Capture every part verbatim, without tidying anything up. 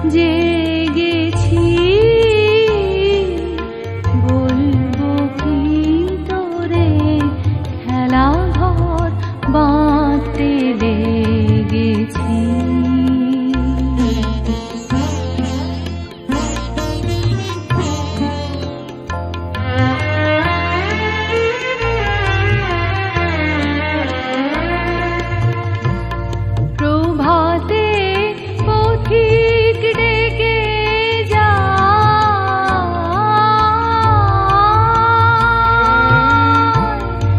জেগেছি, বলবো কি তোরে খেলা ঘর বাঁধতে লেগেছি। প্রভাতে পথিক ডেকে যায়,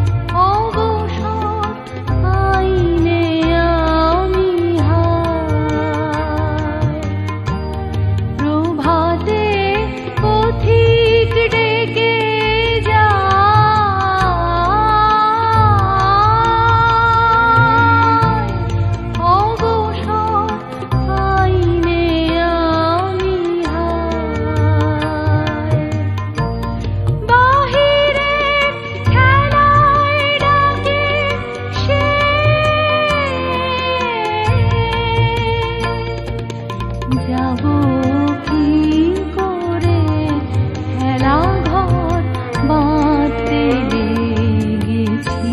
অবসর আইনে আমি হায়। প্রভাতে পথিক ডেকে যায়, অবসর আইনে আমি হায়। বাহিরে খেলায় ডাকে সে, যাবো কি করে খেলা ঘর বাঁধতে লেগেছি।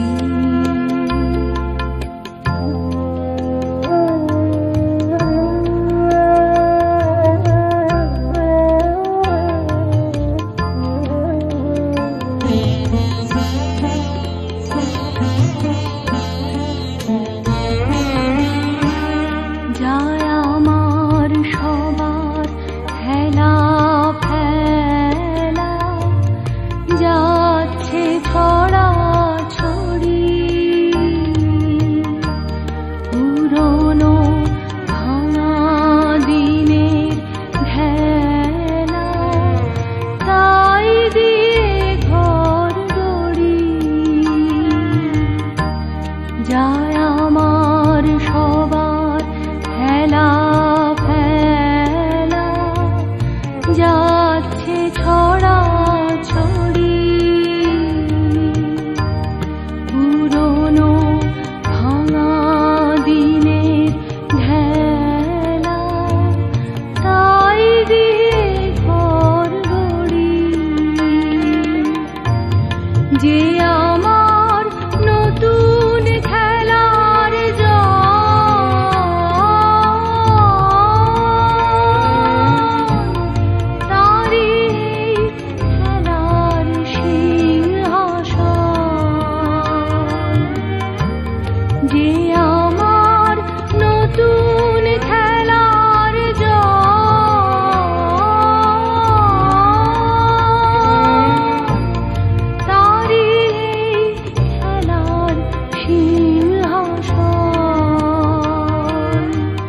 যায় আমার সবার খেলা ফেলা, যাচ্ছে ছড়া ছড়ি, পুরনো ভাঙা দিনের ভেলা, তাই দিয়ে ঘর গড়ি। যায় আমার সবার খেলা ফেলা, যাচ্ছে ছড়া ছড়ি, পুরনো ভাঙা দিনের ঢেলা, তাই দিয়ে ঘর গড়ি। যে আমার নতুন খেলার জন, তারই খেলার সিংহাসন। যে আমার নতুন খেলার জন, তারই খেলার সিংহাসন।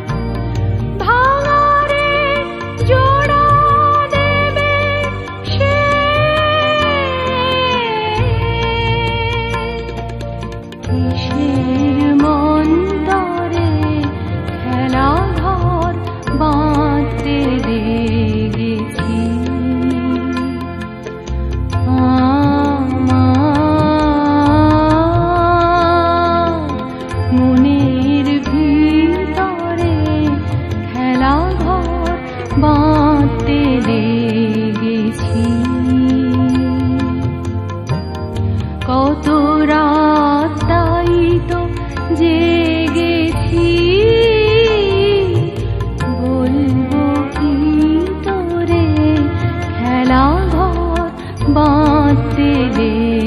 ভাঙারে জোড়া দেবে সে, কিসের মন্তরে খেলা ঘর বাঁধতে লেগেছি। আমার মনের ভিতরে খেলা ঘর বাঁধতে লেগেছি। কত রাত তাই তো জেগেছি, বলবো কি তোরে খেলা ঘর বাঁধতে লেগেছি।